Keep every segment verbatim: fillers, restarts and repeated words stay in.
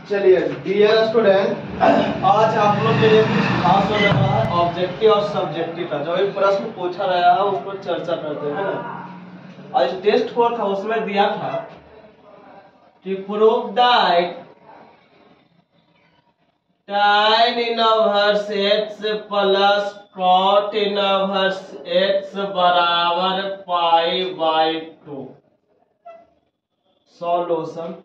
चलिए dear student, आज आप लोग के लिए कुछ खास होने वाला है। ऑब्जेक्टिव और सब्जेक्टिव का जो भी प्रश्न पूछा गया है उसको चर्चा करते हैं ना। आज टेस्ट हुआ था, उसमें दिया था कि prove that tan inverse x plus cot inverse x बराबर pi by two. Solution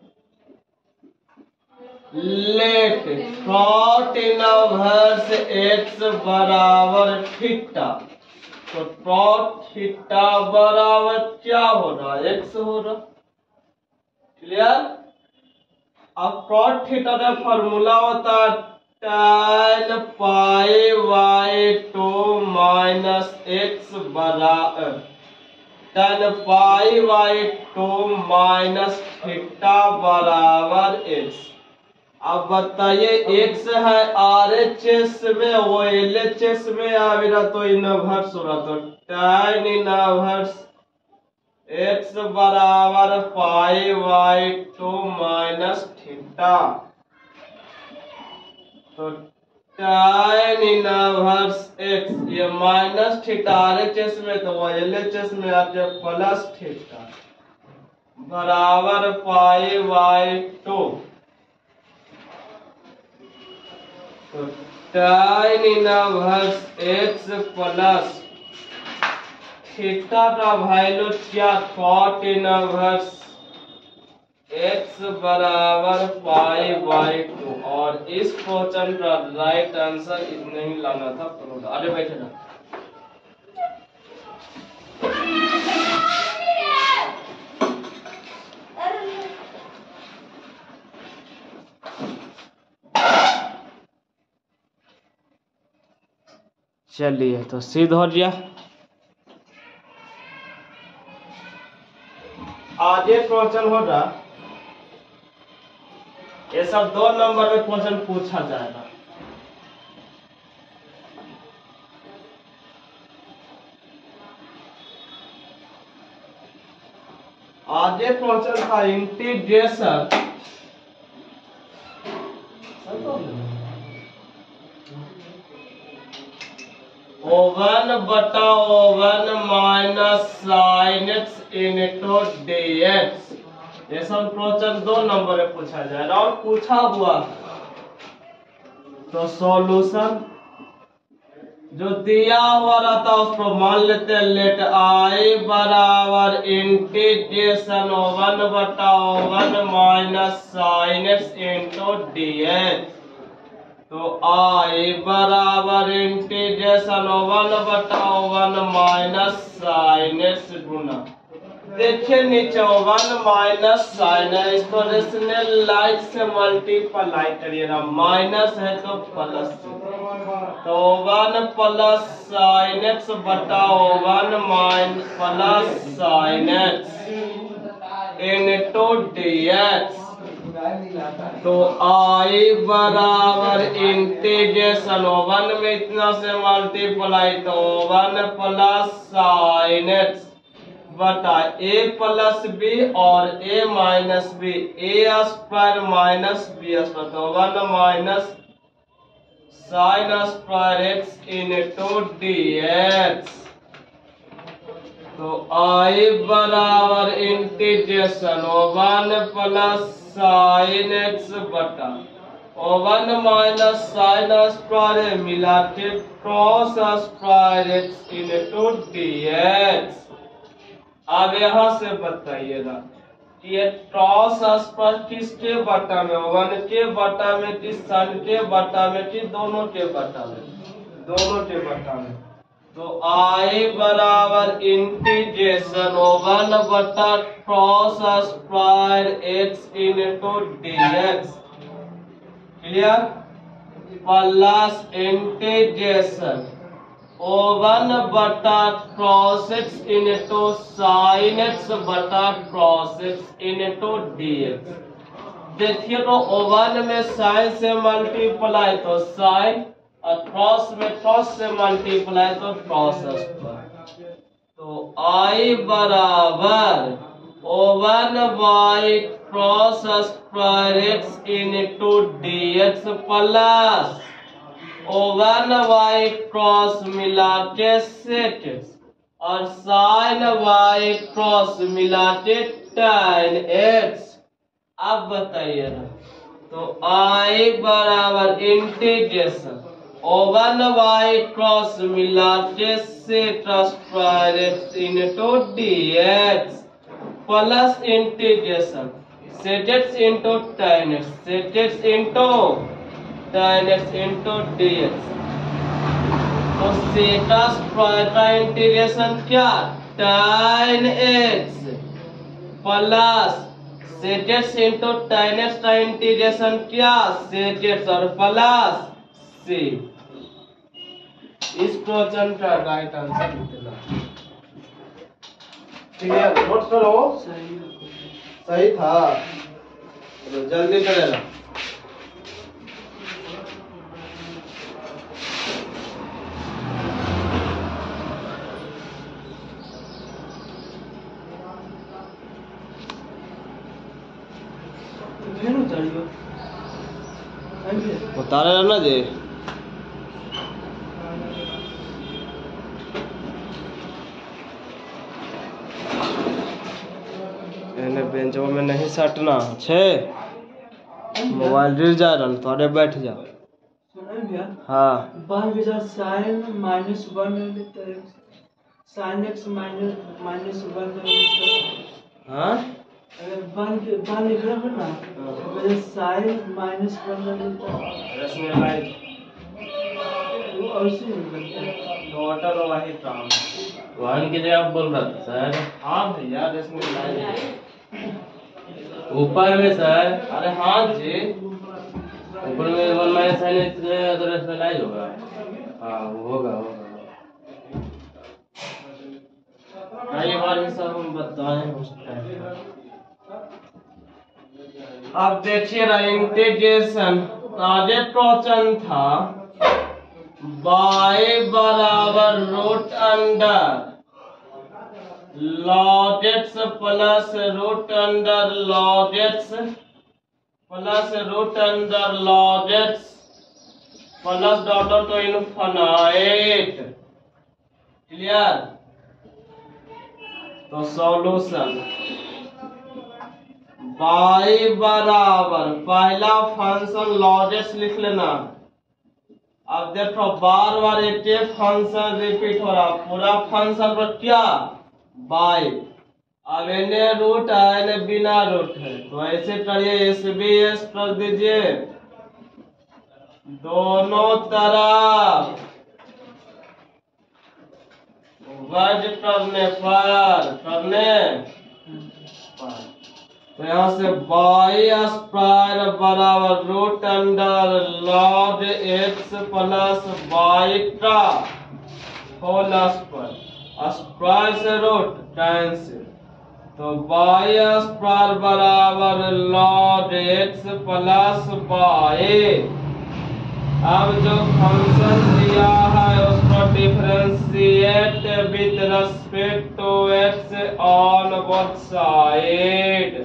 let cot inverse x बराबर थीटा, तो cot थीटा बराबर क्या हो रहा है? x हो रहा। क्लियर? अब cot थीटा का फॉर्मूला होता है tan pi by two minus x बराबर tan pi by two minus theta बराबर x। अब बताइए x है आर एच एस में, वो एल एच एस में आ रहा, तो इनवर्स हो रहा, तो tan इनवर्स x बराबर pi by two minus theta. तो tan इनवर्स x ये minus theta R H S में, तो वो एल एच एस में आ जाए प्लस थीटा बराबर पाई बाई टू। तो tan inverse x plus theta का वैल्यू क्या? cot इनवर्स x बराबर पाई बाई टू। और इस क्वेश्चन का राइट आंसर इतना ही लाना था। अरे बैठे ना। चलिए तो सिद्ध हो गया। आगे क्वेश्चन होगा, ये सब दो नंबर में क्वेश्चन पूछा जाएगा। आगे क्वेश्चन था इंटीग्रेशन ओवन बटा one minus sine x into d x. ये सब क्वेश्चन दो नंबर में पूछा जाएगा और पूछा हुआ। तो सॉल्यूशन जो दिया हुआ रहता है उसको मान लेते हैं। लेट आई बराबर इंटीग्रेशन ओवन बटा one minus sine x into d x. तो आई बराबर इंटीग्रेशन ओवन बटा ओवन माइनस साइन एक्स गुना, देखिए नीचे ओवन माइनस साइन है, इसको रेशनल लाइट से मल्टीप्लाई करिएगा। माइनस है तो प्लस, तो ओवन प्लस साइन एक्स बटा one minus plus sine x into d x. तो आई बराबर इंटीग्रेशन ओवन में इतना से मल्टीप्लाई, तो वन प्लस साइन एक्स बटा ए प्लस बी और A minus B, A square minus B square, तो one minus sine square x into d x. तो आई बराबर integration one plus sine x बटा वन माइनस साइन स्क्वायर मिला के cos square x into d x. अब यहाँ से बताइएगा कि ये क्रॉस स्क्वायर किसके बटा में? वन के बटा में कि साइन के बटा में कि दोनों के बटा में? दोनों के बटा में। तो आई बराबर इंटीग्रेशन वन बटा cos square x into d x. Clear? Plus integration one बटा cos x into sine x बटा cos x into d x. देखिए तो ओवन में साइन से मल्टीप्लाई तो साइन, और क्रॉस में क्रॉस से मल्टीप्लाई तो क्रॉस स्क्वायर। तो आई बराबर one by cos square x into d x plus one by cos मिला के सेक एक्स और साइन वाई क्रॉस मिला के tan एक्स। अब बताइए ना, तो आई बराबर इंटीग्रेशन वन वाई क्रॉस मिला के sec square x into d x plus integration sec x into tan x sec x into tan x into d x. तो सेक स्क्वायर का इंटीग्रेशन क्या tan x plus sec x into tan x का integration क्या sec x और plus सी। इस question का right answer निकला। ठीक है, नोट करो। सही सही था, तो जल्दी करेगा। उतारे रहना जी। बेंचों में नहीं सटना छे, मोबाइल गिर जा रहा थोड़े बैठ जा। हाँ sine minus one sine x minus minus one. हाँ अगर वन के वन लिख रहा है ना, तो साइन माइनस वन रैशनलाइज वो ऐसे ही लगता है। टोटल वही काम वन की जगह आप बोल रहा था सर। हाँ भैया रैशनलाइज ऊपर में सर। अरे हाँ जी, ऊपर में वन माइनस साइन तो रैशनलाइज होगा। हाँ वो होगा होगा। ये बार भी सब हम बताएं उस टाइम। अब देखिए इंटीग्रेशन आगे क्वेश्चन था बाई बराबर root under log x plus root under log x plus root under log x plus dot dot infinite. Clear? तो सॉल्यूशन बाई बराबर पहला फंक्शन लॉग एक्स लिख लेना। अब देखो बार बार एक फंक्शन रिपीट हो रहा, पूरा फंक्शन पर क्या बाई। अब इन्हें रूट है इन्हें बिना रूट है, तो ऐसे करिए एस बी एस कर दीजिए दोनों तरफ वर्ग करने पर करने पर। तो यहाँ से बाई स्क्वायर बराबर root under log x plus y का होल स्क्वायर, स्क्वायर से रूट कैंसिल। तो बाई स्क्वायर बराबर लॉग एक्स प्लस बाई। अब जो फंक्शन दिया है उसको differentiate with respect to x on both side.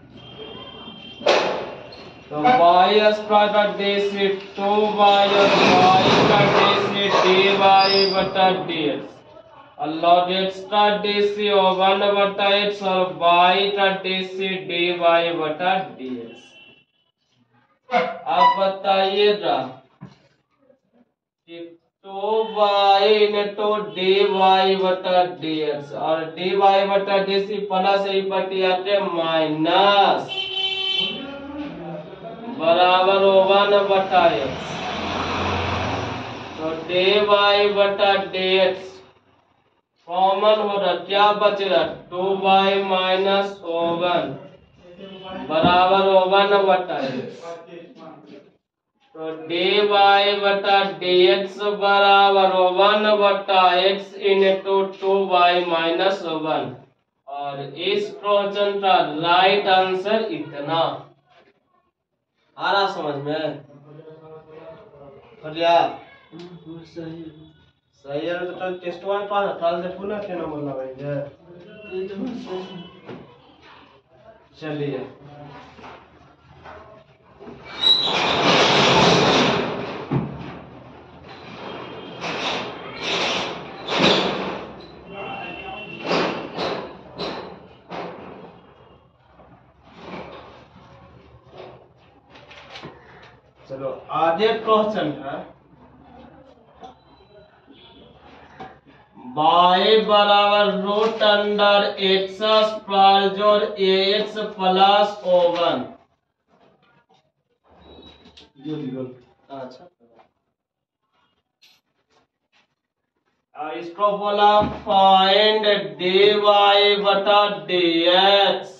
तो बाई स्क्वायर का डेसी टू बाई और बाई का डेसी डी बाई बटा डी एक्स और लॉग एक्स का डेसी वन बटा एक्स और बाई का डेसी डी बाई बटा डी एक्स। अब बताइएगा कि two y into d y बटा डी एक्स और डी वाई बटा डी सी प्लस ई बटी आके माइनस बराबर वन बटा एक्स। तो डी वाई बटा डी एक्स कॉमन हो रहा, क्या बचेगा टू बाई माइनस ओवन बराबर ओवन बटा एक्स। तो डी वाई बटा डी एक्स बराबर वन बटा x into two y minus one. और इस क्वेश्चन का राइट आंसर इतना आ रहा समझ में? बढ़िया सही सही है। तो कल टेस्ट वन पास कल से पुनः क्या नंबर लगाएंगे? चलिए चलो आगे क्वेश्चन है y बराबर रूट अंडर एक्स स्क्वायर जोड़ ए एक्स प्लस ओवन। अच्छा और इसको बोला फाइंड डी वाई बटा डी एक्स।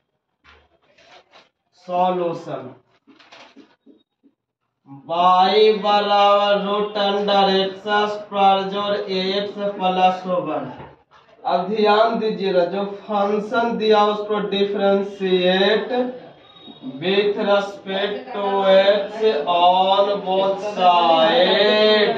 सॉल्यूशन y बराबर रूट अंडर एक्स स्क्वायर जोड़ ए एक्स प्लस वन। अब ध्यान दीजिएगा जो फंक्शन दिया उसको differentiate with respect to x on both side.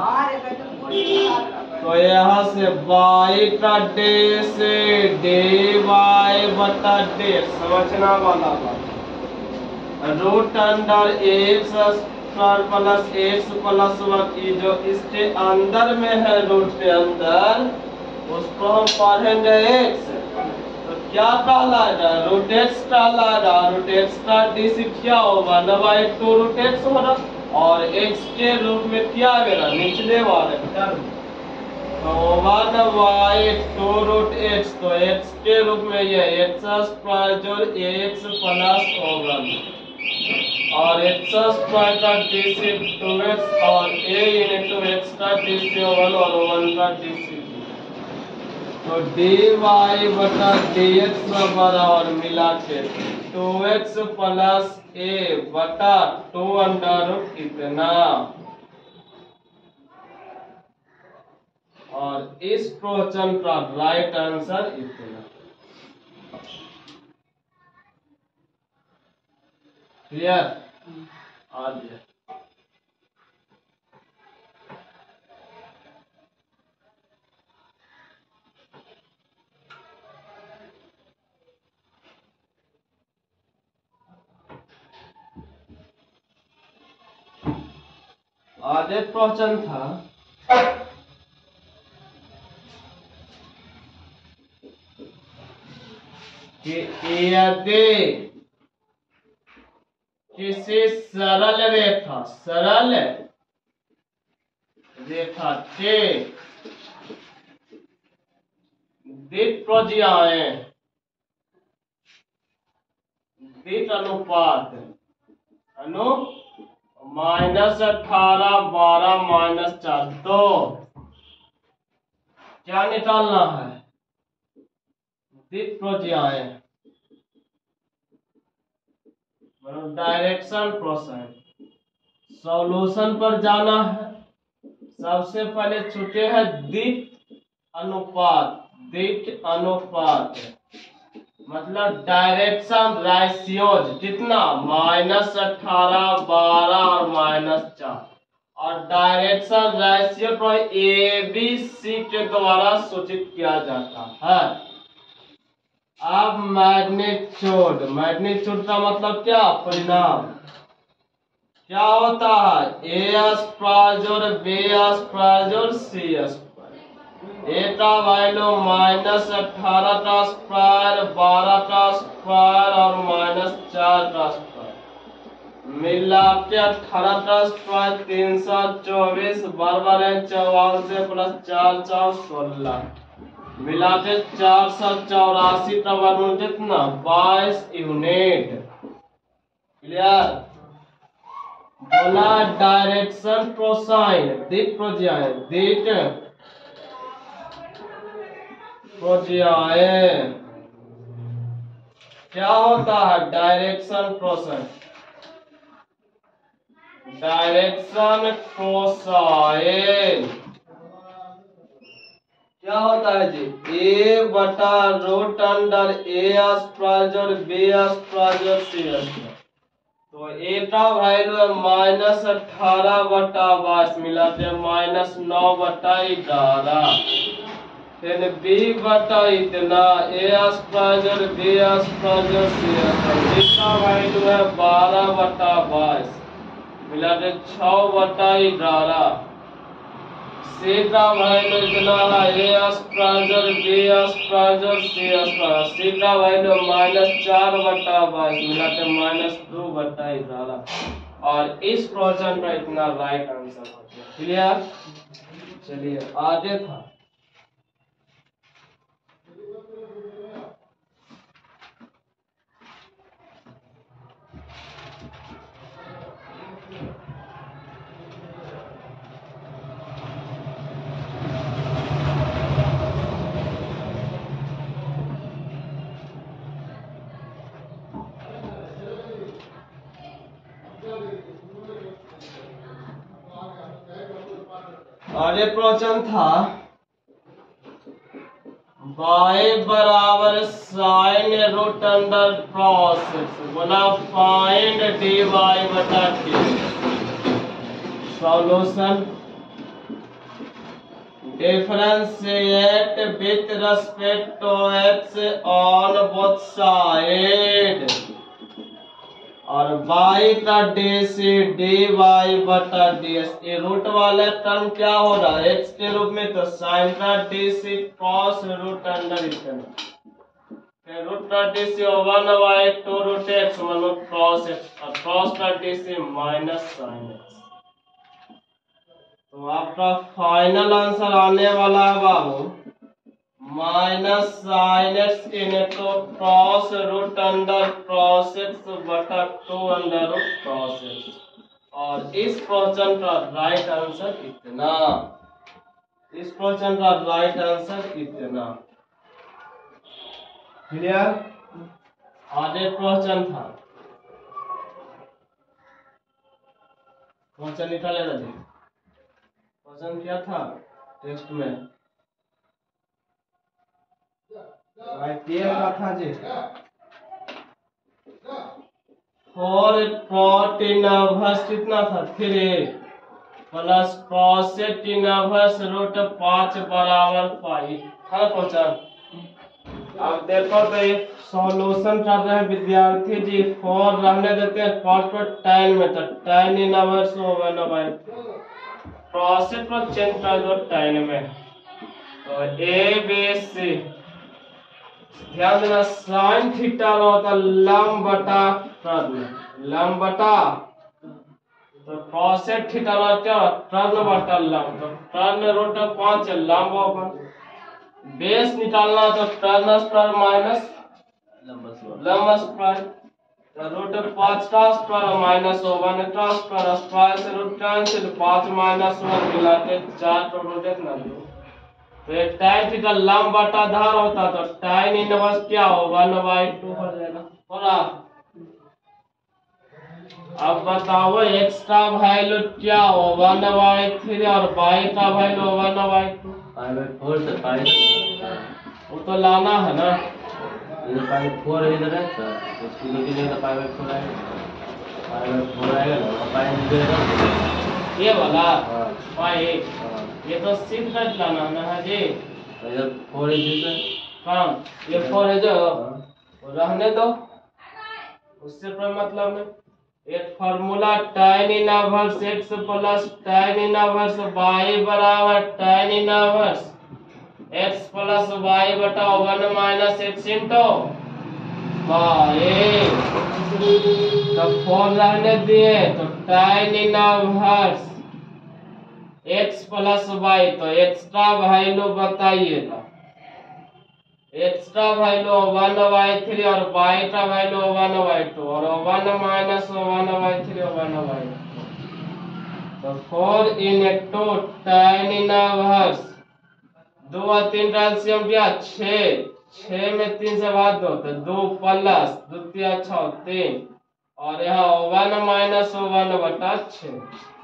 तो यहाँ से y का डे से डी वाई बटा डे समझना वाला बात। Root under x square plus x plus one जो इसके अंदर में है रूट के अंदर उसको हम पढ़ेंगे एक्स। तो क्या कहलाएगा रूट एक्स कहलाएगा। रूट एक्स का डिस क्या होगा one by two root x होगा और एक्स के रूप में क्या आएगा निचले वाले तो one by two root x. तो एक्स के रूप में ये एक्स स्क्वायर जोड़ एक्स प्लस वन और एक्स स्क्वायर का डी से टू एक्स और ए इनटू एक्स का डी से वन और वन का डी से तो डी वाई बटा डी एक्स बराबर मिला के टू एक्स प्लस ए बटा टू अंडर रूट इतना। और इस क्वेश्चन का राइट आंसर इतना। क्लियर आ गया। आगे क्वेश्चन था कि यदि किसी सरल रेखा सरल रेखा के द्विभुजाएं द्वित अनुपात अनु माइनस अठारह बारह माइनस चार तो क्या निकालना है द्विभुजाएं मतलब डायरेक्शन प्रोसेस। सॉल्यूशन पर जाना है। सबसे पहले छूटे हैं द्वित अनुपात। द्वित अनुपात मतलब डायरेक्शन रेशियोज कितना माइनस अठारह बारह और माइनस चार और डायरेक्शन रेशियो को ए बी सी के द्वारा सूचित किया जाता है। अब मैग्नीट्यूड मैग्नीट्यूड का मतलब क्या परिणाम क्या होता है ए स्क्वायर जोड़ बी स्क्वायर जोड़ सी स्क्वायर। ए का वैल्यू माइनस अठारह का स्क्वायर बारह का स्क्वायर और माइनस चार का स्क्वायर मिला के अठारह का स्क्वायर तीन सौ चौबीस बराबर है चौवालीस प्लस चार सौ सोलह मिला के चार सौ चौरासी का वर्गमूल कितना बाईस यूनिट। क्लियर बोला डायरेक्शन कोसाइन द्विभुजाएं द्विभुजाएं क्या होता है डायरेक्शन कोसाइन डायरेक्शन कोसाइन क्या होता है जी ए बटा रूट अंडर ए स्क्वायर जोड़ बी स्क्वायर जोड़ सी स्क्वायर। तो ए का वैल्यू है माइनस अठारह बटा बाईस मिलाते हैं माइनस नौ बटा ग्यारह फिर बी बटा इतना a square b square c square इसका वैल्यू है बारह बटा बाईस मिला के छः बटा ग्यारह। सी का वैल्यू इतना है a square b square c square c का वैल्यू माइनस चार बटा बाईस मिला के माइनस दो बटा ग्यारह और इस क्वेश्चन का इतना राइट आंसर हो गया। क्लियर? चलिए आगे था आगे प्रश्न था y बराबर साइन रूट अंडर प्रोसेस बोला फाइंड डी वाई बटा t. Solution differentiate with respect to x on both side और y का डी सी डी वाई बटा डी एस। ये रूट वाला टर्म क्या हो रहा है x के रूप में तो साइन का d c cos root under इतना फिर रूट का d c one by two root x मतलब कॉस एक्स और कॉस का d c minus sine x. तो आपका फाइनल आंसर आने वाला है बाबू minus sine x into cos root under cos x बटा two under root cos x और इस क्वेश्चन का राइट आंसर कितना? इस क्वेश्चन का राइट आंसर कितना? क्लियर? आगे क्वेश्चन था क्वेश्चन निकाले रहे क्वेश्चन क्या था टेक्स्ट में था जी फोर कॉट इनवर्स कितना था three plus cosec inverse root पांच बराबर फाइव था क्वेश्चन। अब देखो तो ये सॉल्यूशन कर रहे हैं विद्यार्थी जी फोर रहने देते हैं कॉट को टेन में तो tan inverse one by cosec को चेंज कर दो टेन में तो ए बी सी ध्यान देना साइन थीटा होता लंब बटा टर्न लंब बटा तो कॉसेट थीटा क्या टर्न बटा लंब तो टर्न रूट पांच लंब ओपन बेस निकालना तो टर्न स्क्वायर माइनस लंब स्क्वायर तो रूट पांच का स्क्वायर माइनस वन का स्क्वायर स्क्वायर से रूट कैंसिल पांच माइनस वन मिला के चार तो रूट इतना तो एक tan थीटा लंब बटा धार होता तो tan इनवर्स क्या हो वन बाई टू हो जाएगा बोला। अब बताओ x का वैल्यू क्या हो वन बाई थ्री और y का value one by two pi by four से पाई वो तो लाना है ना इधर पाई फोर इधर है सर उसकी लेके जाएगा पाई बाई फोर आएगा पाई बाई फोर आएगा ना पाई निकलेगा ये वाला हाँ पाई ये तो सिद्ध कर लाना ना है जी इधर फोर इधर काम ये फोर है जो वो रहने दो उससे कोई मतलब नहीं। एक formula tan inverse x plus tan inverse y बराबर tan inverse x plus y बटा one minus x into y तो फोर रहने दिए तो tan inverse x plus y तो x का वैल्यू बताइएगा x का वैल्यू वन बाई थ्री और y का वैल्यू वन बाई टू और one minus one by three और वन बाई तो फोर इनटू tan इनवर्स दो और तीन का एलसीएम दिया छः छः में तीन से भाग दो तो दो प्लस दो तीन छः तीन और यहाँ वन माइनस वन बटा छः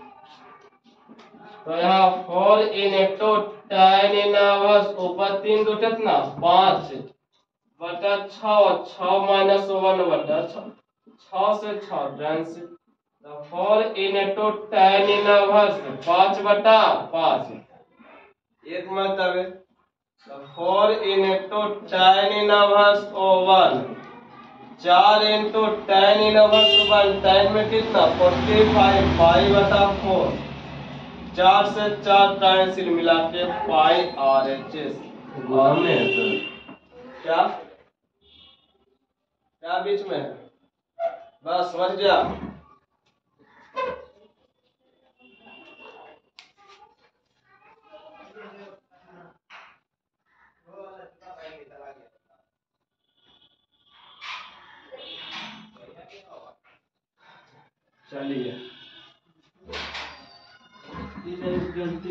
तो यहाँ फोर इनटू tan इनवर्स ऊपर तीन दो कितना पाँच बटा छः छः माइनस वन बटा छः छः से छः कैंसिल तो फोर इनटू tan इनवर्स पाँच बटा पाँच एक मतलब फोर इंटू टेन इनवर्स ओ वन, चार into tan inverse one, tan में कितना फोर्टी फाइव, फाइव बटा फोर, चार से चार टाइम मिला के फाइव आर एच एस। और में है सर क्या क्या बीच में है, बस समझ गया। चलिए गलती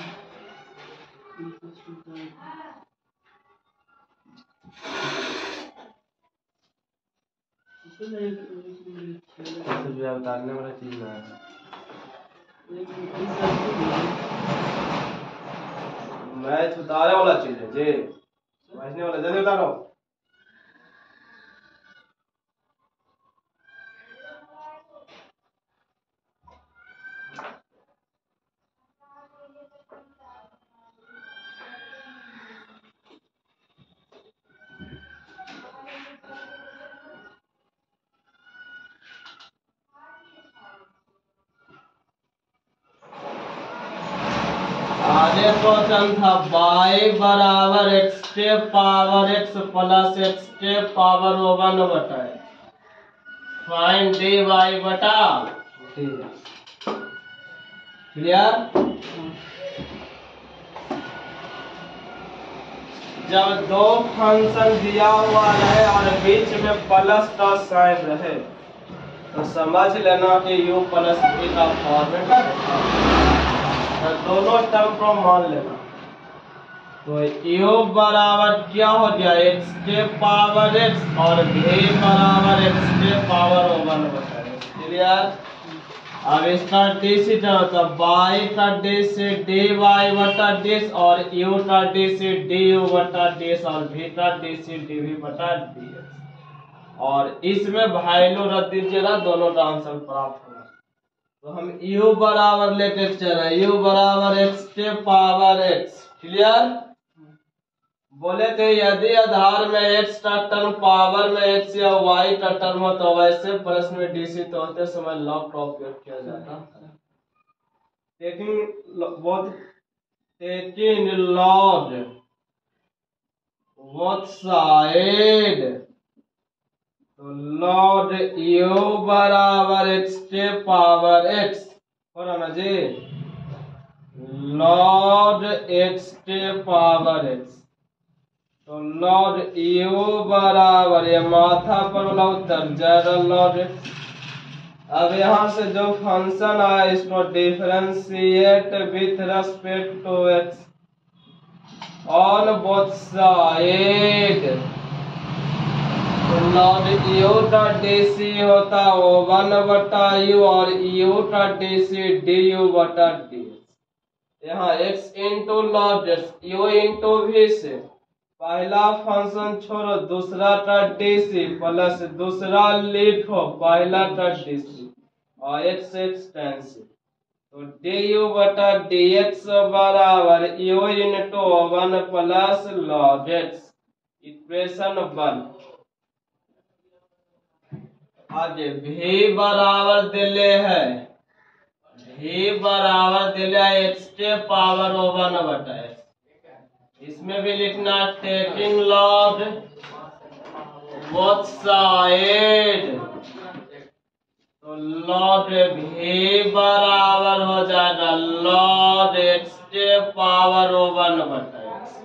उतारने वाला चीज ना है। मैच उतारे वाला चीज है जी, समझने वाला जल्दी उतारो। आगे क्वेश्चन था y बराबर x के पावर x प्लस x के पावर वन बटा फाइंड डी वाई बटा क्लियर। जब दो फंक्शन दिया हुआ रहे और बीच में प्लस का साइन रहे तो समझ लेना कि u प्लस v का फॉर्मेट है, तो दोनों टर्म को मान लेना। तो u बराबर क्या हो गया x के पावर x और v बराबर x के पावर वन बटा x, क्लियर। अब इसका डीसी तो y का डीसी dy बटा dx और u का डीसी du बटा dx और v का डीसी dv बटा dx, और इसमें वैल्यू रख दीजिएगा, दोनों का आंसर प्राप्त होगा। तो हम u बराबर लेके चले, u बराबर x के पावर x, क्लियर। बोले थे यदि आधार में x का टर्म पावर में x या y का टर्म हो तो वैसे प्रश्न में डीसी तो होते समय लॉग का उपयोग किया जाता है। Taking both taking log both side, तो लॉग u बराबर x के पावर x हो रहा ना जी, लॉग x के पावर x, तो लॉग u बराबर ये माथा पर वाला उत्तर जरा लॉग। अब यहाँ से जो फंक्शन आया इसको differentiate with respect to x on both side, log u का डीसी होता है वन बटा u और u का डीसी du बटा dx। यहाँ x into log u into v से पहला फंक्शन छोड़ो दूसरा का डीसी प्लस दूसरा लिखो पहला का डीसी और x x कैंसिल, तो du बटा dx बराबर u into one plus log x, equation one. आगे v बराबर दिले है, v बराबर दिले है x के पावर वन बटा x, इसमें भी लिखना टेकिंग लॉग बोथ साइड, तो लॉग v बराबर हो जाएगा लॉग x के पावर वन बटा x,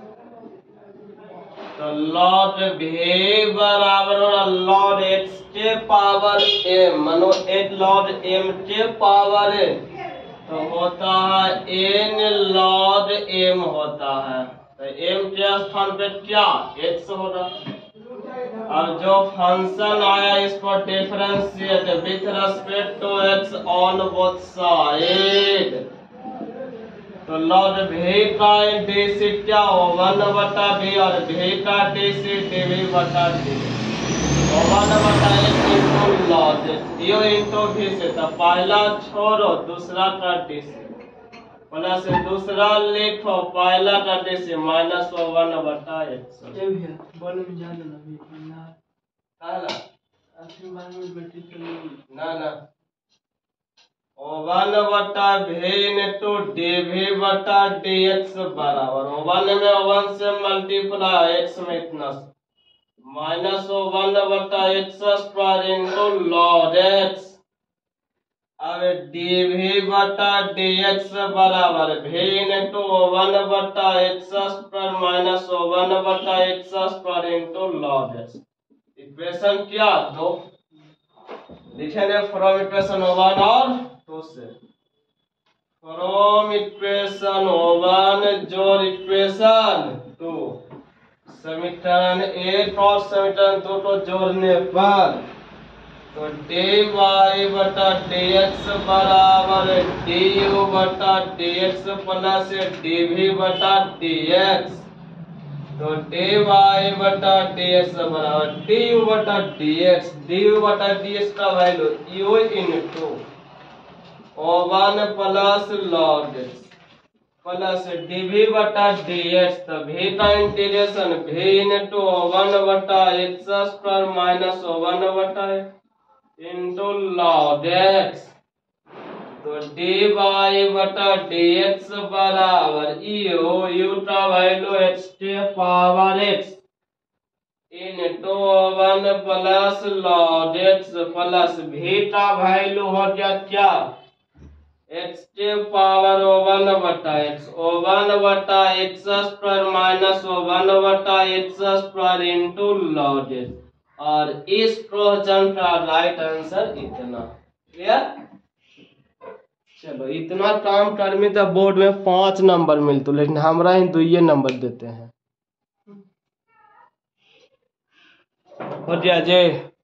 तो लॉग v बराबर होगा लॉग x के पावर m, मनो एक लॉग m के पावर m, तो होता है n लॉग m होता है, तो m के स्थान पे क्या x होगा। अब जो फंक्शन आया इसको differentiate with respect to x on both side, तो लॉग v का डीसी क्या हो वन बटा v और v का डीसी dv बटा d, तो वन बटा x into log u into v से, तो पहला छोड़ो दूसरा का डीसी, प्लस दूसरा लिखो पहला का डिस माइनस वन बटा एक्स। ये भी है वन में जाना ना भी ना काला आखिरी बार में बैटरी चली ना ना वन बटा भी इंटू डी भी बटा डी एक्स बराबर वन में वन से मल्टीप्लाई एक्स में इतना माइनस वन बटा x square into log x. अब डी भी बटा डी एक्स बराबर भी इंटू वन बटा एक्स स्क्वायर माइनस वन बटा x square into log x. Equation क्या दो लिखेंगे फ्रॉम इक्वेशन वन और टू से। फ्रॉम इक्वेशन वन जोड़ इक्वेशन टू समीकरण एक और समीकरण दो को जोड़ने पर तो डी वाई बटा डी एक्स बराबर डी यू बटा d x plus d v बटा डी एक्स। तो डी वाई बटा डी एक्स बराबर डी यू बटा डी एक्स। डी यू बटा डी एक्स का value u into one plus log x plus d v बटा d x. तो v का इंटीग्रेशन भी इंटू वन बटा एक्स स्क्वायर माइनस वन बटा into log x. तो d y बटा d x बराबर यू यू का वैल्यू एक्स के power x into one plus log x plus v का वैल्यू हो गया क्या एक्स के पावर वन बटा एक्स वन बटा एक्स स्क्वायर माइनस वन बटा x square into log x. और इस क्वेश्चन का राइट आंसर इतना। क्लियर? चलो इतना काम कर में तो बोर्ड में पांच नंबर मिलते लेकिन हमरा ही दो ये नंबर देते हैं। हो गया जी?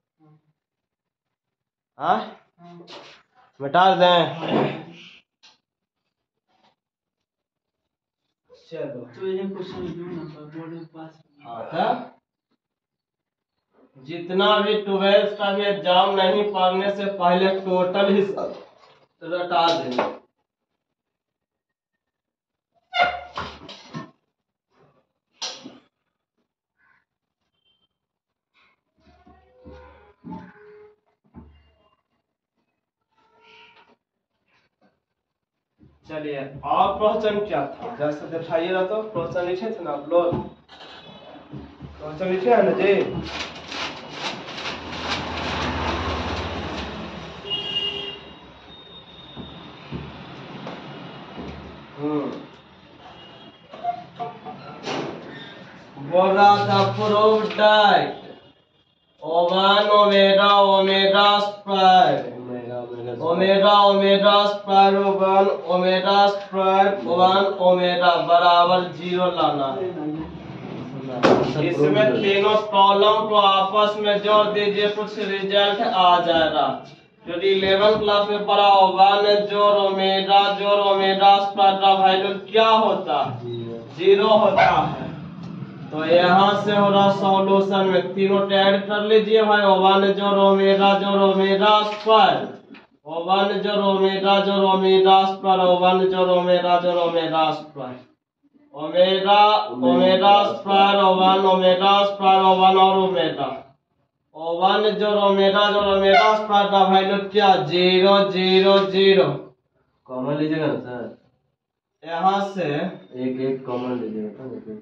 हाँ मिटा दें। चलो तो ये क्वेश्चन दो नंबर बोर्ड में पास। हाँ था जितना भी ट्वेल्थ का भी एग्जाम नहीं पढ़ने से पहले टोटल हिसाब रटा देंगे। चलिए और क्वेश्चन क्या था जैसे दिखाइएगा तो क्वेश्चन लिखे थे ना आप लोग क्वेश्चन लिखे है ना जी। बोला था prove that one omega omega square omega omega square one omega square one omega बराबर जीरो लाना है। इसमें तीनों कॉलम को आपस में जोड़ दीजिए कुछ रिजल्ट आ जाएगा। यदि इलेवन क्लास में पढ़ा हो वन जोड़ ओमेगा जोड़ ओमेगा स्क्वायर का वैल्यू क्या होता है जीरो होता है। तो यहाँ से हो रहा सॉल्यूशन में तीनों ऐड कर लीजिए भाई वन जोड़ ओमेगा जोड़ ओमेगा स्क्वायर वन जोड़ ओमेगा जोड़ ओमेगा स्क्वायर वन जोड़ ओमेगा जोड़ omega square omega omega square one omega square one और ओमेगा वन जोड़ ओमेगा जोड़ ओमेगा स्क्वायर का वैल्यू क्या जीरो जीरो जीरो। कॉमन लीजिएगा ना सर यहाँ से एक एक कॉमन लीजिएगा।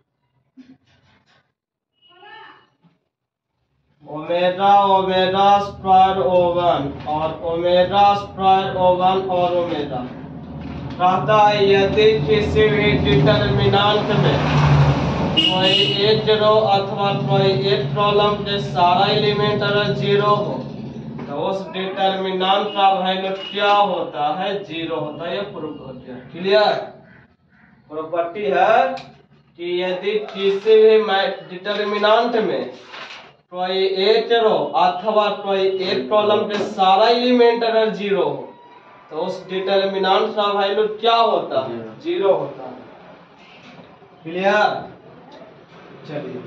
ओमेगा ओमेगा स्क्वायर ओवन और ओमेगा स्क्वायर ओवन और ओमेगा कहता है यदि किसी भी डिटर्मिनेंट में कोई एक रो अथवा कोई एक कॉलम के सारा एलिमेंट अगर जीरो हो तो उस डिटर्मिनेंट का वैल्यू क्या होता है जीरो होता है। ये प्रूफ हो गया। क्लियर? प्रॉपर्टी है कि यदि किसी भी डिटर्मिनेंट में कोई एक रो अथवा कोई एक कॉलम के सारा एलिमेंट अगर जीरो हो तो उस डिटर्मिनेंट का वैल्यू क्या होता है जीरो होता है। क्लियर? चलिए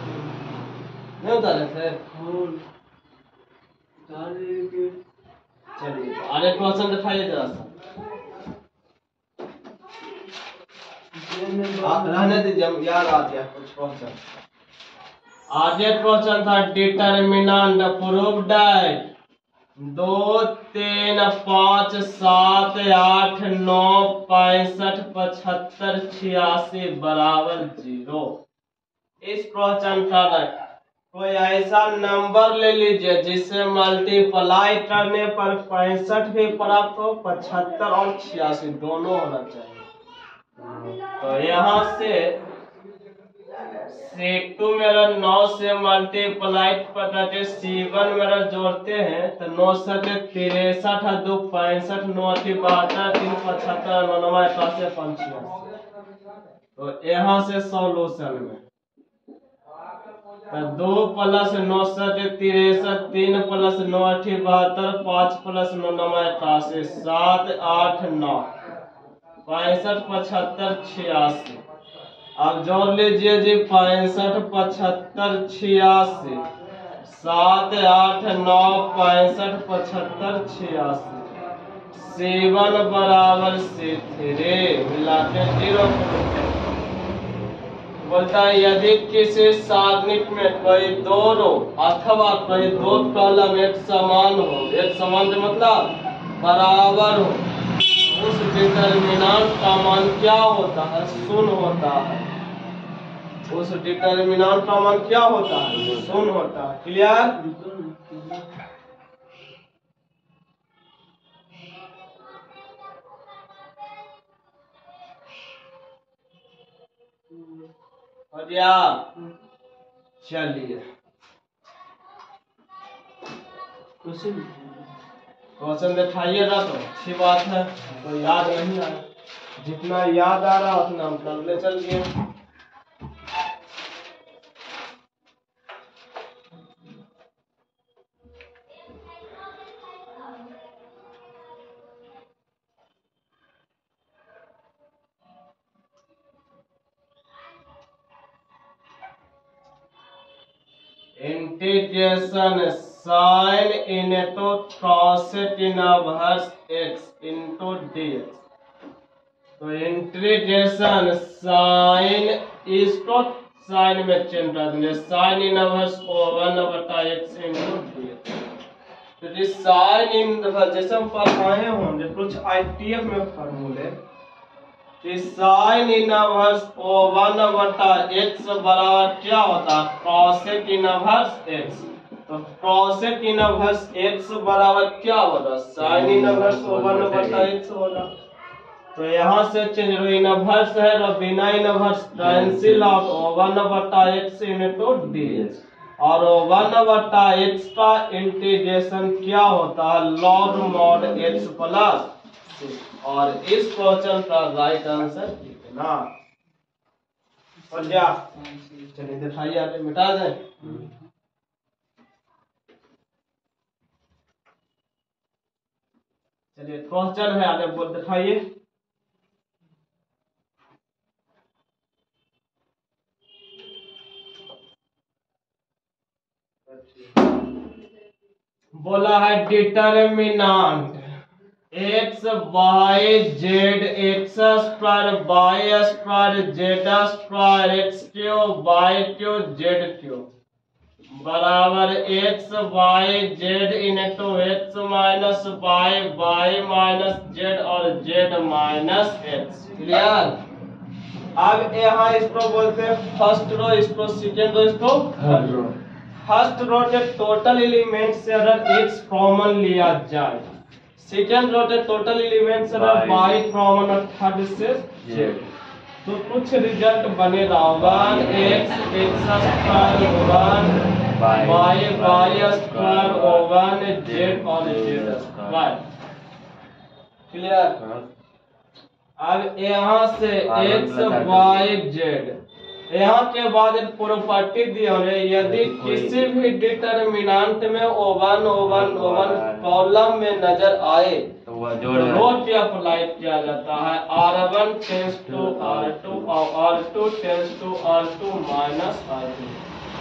नहीं होता है सर चलिए आगे क्वेश्चन दिखाइए जरा सा। आप रहने दीजिए, हम याद आ गया कुछ क्वेश्चन। आगे क्वेश्चन था डिटर्मिनेंट प्रूव दैट दो तीन पाँच सात आठ नौ पैंसठ पचहत्तर छियासी बराबर जीरो। इस क्वेश्चन का कोई ऐसा नंबर ले लीजिए जिसे मल्टीप्लाई करने पर पैंसठ भी प्राप्त हो, पचहत्तर और छियासी दोनों होना चाहिए। तो यहाँ से सी टू मेरा नौ से मल्टीप्लाई करके सी वन मेरा जोड़ते हैं तो नौ सौ तिरसठ दो पैंसठ नौ बहत्तर तीन पचहत्तर नौ इक्यासी पंचासी। तो यहाँ से सॉल्यूशन में तो दो प्लस नौ सौ तिरसठ तीन प्लस नौ अठी बहत्तर पाँच प्लस नौ नौ इक्यासी सात आठ नौ पैंसठ पचहत्तर छियासी। अब जोड़ लीजिए जी पैंसठ पचहत्तर छियासी सात आठ नौ पैंसठ पचहत्तर छियासी सी वन बराबर सी थ्री मिलाते जीरो। बोलता है यदि किसी सारणिक में कोई दो रो अथवा कोई दो कॉलम एक समान हो, एक समान मतलब बराबर हो, उस डिटर्मिनेंट का मान क्या होता है? शून्य होता है। उस डिटर्मिनेंट का मान क्या होता है? शून्य होता है। क्लियर? हो गया? चलिए क्वेश्चन दिखाइएगा तो अच्छी बात है। तो याद नहीं आ रहा, जितना याद आ रहा उतना हम कर ले। चलिए integration sine into cosec inverse x into dx. तो इंटीग्रेशन साइन इसको साइन में चेंज कर देंगे, साइन इनवर्स को वन बटा एक्स इनटू डीएक्स। तो जिस साइन इनवर्स जैसे हम पढ़ाए होंगे कुछ आईटीएफ में फॉर्मूले कि साइन इनवर्स ओ वन बटा एक्स बराबर क्या होता है? Cosec inverse x. तो कॉसेक इनवर्स एक्स बराबर क्या होगा? साइन इनवर्स ओ वन बटा एक्स होगा। तो यहाँ से चेंज हो, इनवर्स है और बिना इनवर्स कैंसिल आउट, ओ वन बटा एक्स इनटू डीएक्स। और ओ वन बटा एक्स का इंटीग्रेशन क्या होता है? Log mod x plus. और इस क्वेश्चन का राइट आंसर कितना? और क्या? चलिए दिखाइए, आगे मिटा दें। चलिए क्वेश्चन है, आगे बोल दिखाइए। बोला है determinant x y z x square y square z square x cube y cube z cube बराबर x y z into x minus y y minus z और जेड माइनस एक्स। क्लियर? अब यहाँ इसको बोलते हैं फर्स्ट रो, इसको second row, इसको third row. First row के टोटल एलिमेंट से अगर एक्स कॉमन लिया जाए, सेकेंड रो के टोटल एलिमेंट से अगर वाई कॉमन और थर्ड से जेड, तो कुछ रिजल्ट बनेगा one X X square one Y Y square one Z और जेड स्क्वायर। क्लियर? अब यहाँ से एक्स वाई जेड, यहाँ के बाद एक प्रॉपर्टी दी है, यदि किसी भी डिटर्मिनेंट में ओवन ओवन ओवन कॉलम में नजर आए तो रो के अप्लाई किया जाता है। R one tends to R two और R two tends to R two minus R two.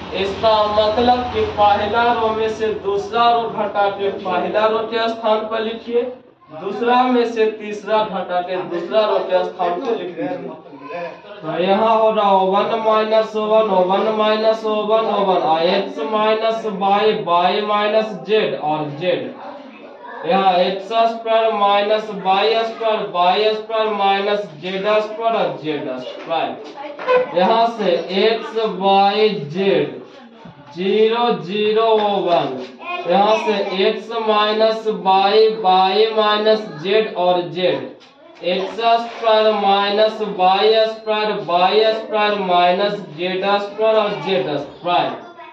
इसका मतलब कि पहला रो में से दूसरा रो घटा के पहला रो के स्थान पर लिखिए, दूसरा में से तीसरा घटा के दूसरा रो के स्थान पर लिख दीजिए। तो यहाँ हो रहा one minus one one minus one one x minus y y minus z और जेड यहाँ x square minus y squared y squared minus z squared और जेड स्क्वायर। यहाँ से x y z zero zero one, यहाँ से x minus y y minus z और z x square minus y squared y squared minus z squared और Z squared.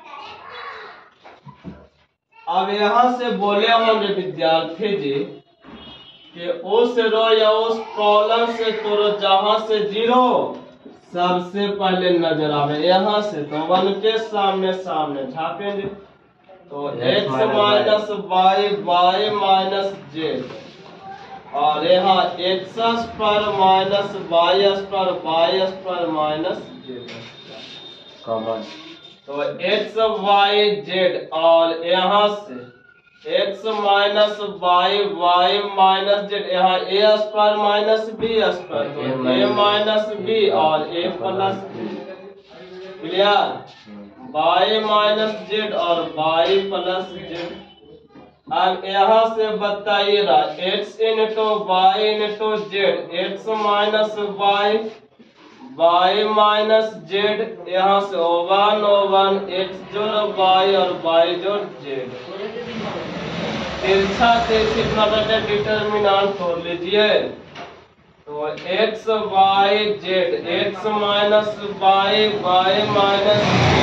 अब यहाँ से बोले होंगे विद्यार्थी जी कि उस रो या उस कॉलम से तोड़ो जहां से जीरो सबसे पहले नजर आवे, यहाँ से तो वन के सामने सामने छापेंगे तो x minus y y minus z और यहाँ x square minus y squared y squared minus z common. तो एक्स वाई जेड और यहाँ से x minus y y minus z यहाँ a square minus B square तो ए माइनस बी और a plus b clear, y minus z और y plus z. अब यहाँ से बताइएगा x into y into z x minus y y minus z यहाँ से वन वन एक्स जोड़ वाई और वाई जोड़ जेड। तिरछा तिरछी प्रोडक्ट डिटर्मिनेंट तोड़ लीजिए तो x y z x minus y y minus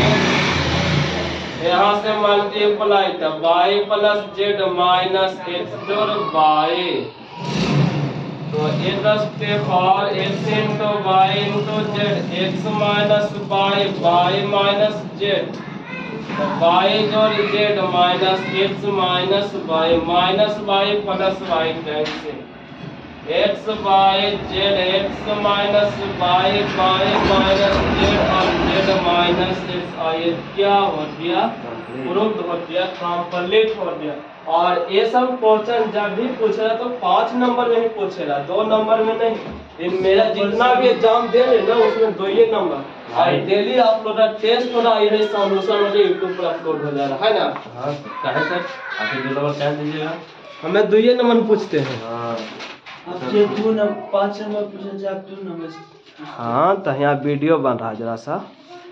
z यहाँ से मल्टीप्लाई तो y plus z minus x जोड़ वाई तो एक स्टेप और x into y into z x minus y y minus z तो वाई जोड़ z minus x minus y minus y plus y cancel x y z x minus y y minus z और z minus x और ये क्या हो गया, proved हो गया, कंप्लीट हो गया। और ये सब क्वेश्चन जब भी पूछेगा तो पांच नंबर में ही पूछेगा, दो नंबर में नहीं। इन मेरा जितना भी एग्जाम दे रहे ना उसमें दो ही नंबर और डेली अपलोड टेस्ट हो रहा है, यही सॉल्यूशन मुझे यूट्यूब पर अपलोड हो जा रहा है ना। हाँ कहे सर आखिर दो नंबर क्या दीजिएगा, हमें दो ही नंबर पूछते हैं। हाँ अब जे दो नंबर पाँच नंबर पूछे से आप दो नंबर से हाँ तो यहाँ वीडियो बन रहा है जरा सा,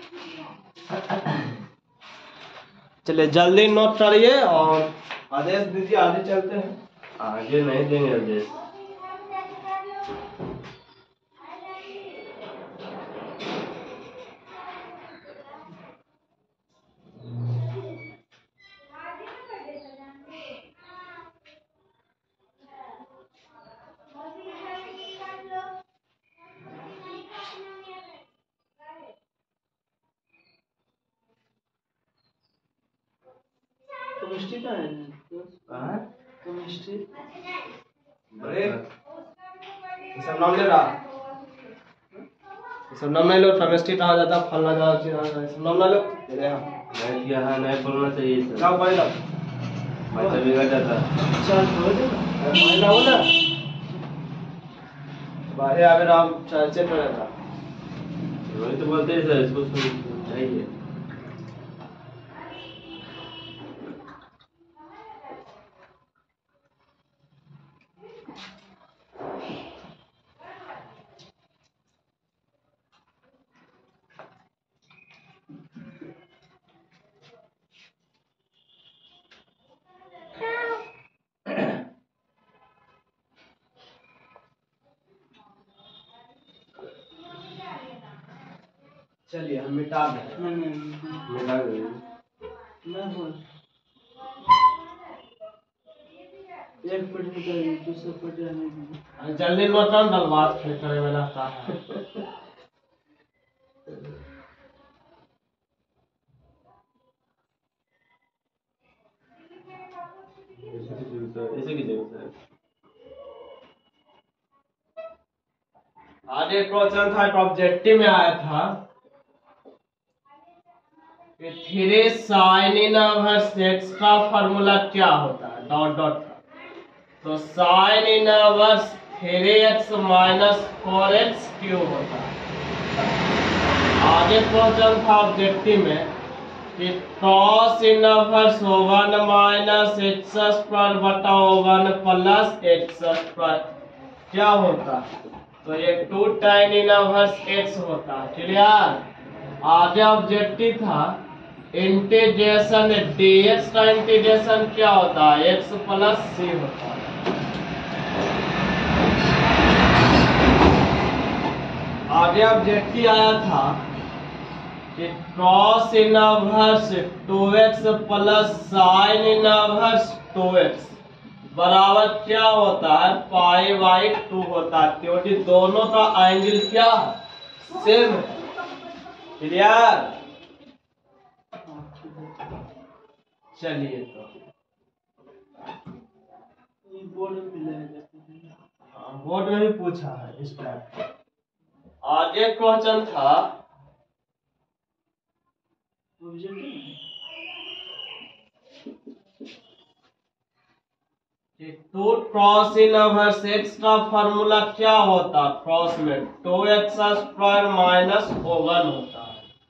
चलिए जल्दी नोट करिए और आदेश दीजिए, आगे चलते हैं। आगे नहीं देंगे आदेश। केमिस्ट्री का है हाँ केमिस्ट्री अरे ये सब नाम ले रहा, ये सब नाम नहीं लो, केमिस्ट्री कहा जाता है, फलना जाता है, सब नाम ना लो। तेरे यहाँ नहीं किया है, नहीं बोलना चाहिए सर, जाओ पढ़ लो, मतलब बिगड़ जाता है। चार हो जाएगा पढ़ लो ना, बाहर आवे राम चर्चे पर रहता। वही तो बोलते हैं सर, इसको समझाइए। चलिए हम मिटा दें। नहीं नहीं मिटा दीजिए। मैं बोल एक पढ़ निकालिए दूसरा पढ़ रहने दीजिए। जल्दी बटन डलवात फिर करे वाला का है। ऐसे कीजिएगा सर। आज एक क्वेश्चन था, एक ऑब्जेक्टिव में आया था थ्री साइन इनवर्स एक्स का फॉर्मूला क्या होता है, डॉट डॉट का। तो sine inverse three x minus four x cube होता है। आगे क्वेश्चन था ऑब्जेक्टिव में कि cos inverse one minus x squared बटा वन प्लस एक्स स्क्वायर क्या होता है। तो ये टू टाइन इनवर्स एक्स होता है, क्लियर। आगे ऑब्जेक्टिव था इंटीग्रेशन डीएक्स का इंटीग्रेशन क्या होता है, एक्स प्लस सी होता है। आगे ऑब्जेक्टिव आया था कि cos inverse two x plus sine inverse two x बराबर क्या होता है, पाई बाई टू होता है, क्योंकि दोनों का एंगल क्या है, सेम है, क्लियर। चलिए तो बोर्ड में मिलेगा, हाँ, बोर्ड में भी पूछा है इस टाइप। आगे क्वेश्चन था टू क्रॉस इनवर्स एक्स का फॉर्मूला क्या होता, क्रॉस में two x square minus one होता है।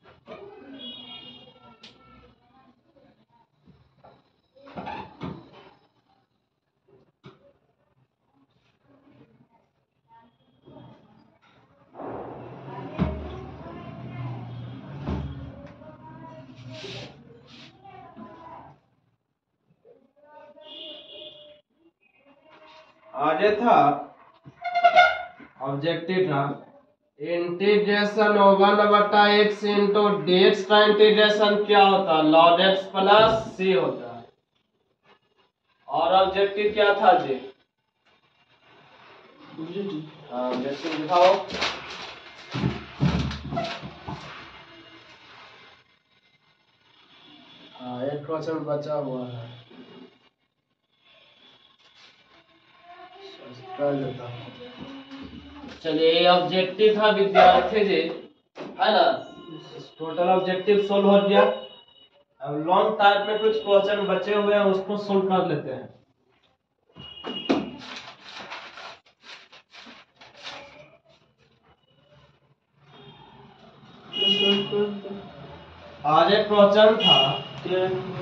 आगे था ऑब्जेक्टिव था इंटीग्रेशन वन बटा एक्स इंटू डी एक्स का इंटीग्रेशन क्या होता है, लॉग एक्स प्लस सी होता है। और ऑब्जेक्टिव क्या था जी, हाँ ऑब्जेक्टिव दिखाओ। हाँ एक क्वेश्चन बचा हुआ है, कर देता हूँ। चलिए ऑब्जेक्टिव था विद्यार्थी जी, है ना, टोटल ऑब्जेक्टिव सोल्व हो गया। अब लॉन्ग टाइप में कुछ क्वेश्चन बचे हुए हैं, उसको सोल्व कर लेते हैं। आज एक क्वेश्चन था